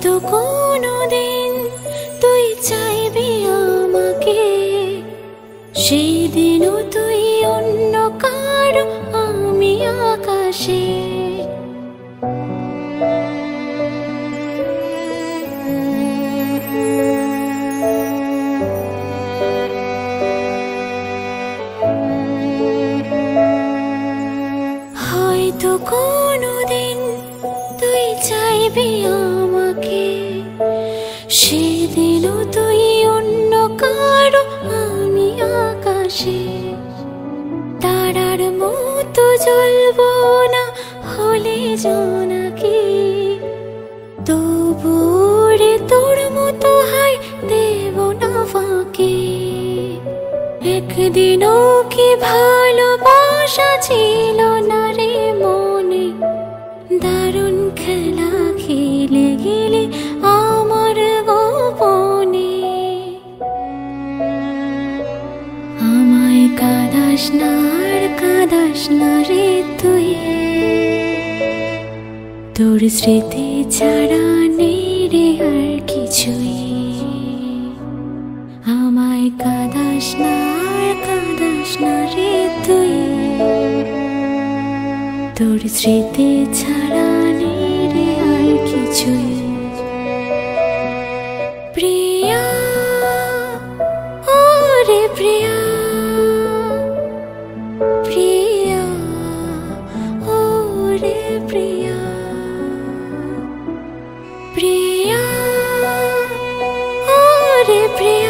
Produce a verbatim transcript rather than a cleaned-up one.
হয়তো কোনোদিন তুই চাইবি আমাকে, সেদিনও তুই অন্য কারো, আমি আকাশে। হয়তো কোনোদিন তুই চাইবি আমাকে, সেদিনও তুই অন্য কারো, আমি আকাশে। তারার মতো জ্বলবো না হলে জোনাকি, তবু রে তোর মতো হাই দেব না ফাঁকি। একদিনও কি ভালোবাসা ছিল না রে মনে, দারুণ খেলা খেলে গেলে আমার গোপনে। আমায় কাদাস না আর কাদাস না রে তুই, তোর স্মৃতি ছাড়া নেই রে আর কিছুই। আমায় কাদাস না আর কাদাস না রে তুই, তোর স্মৃতি ছাড়া নেই রে আর কিছুই। প্রিয়া ও রে প্রিয়া, প্রিয়া ও রে প্রিয়া, প্রিয়া ও রে প্রিয়া।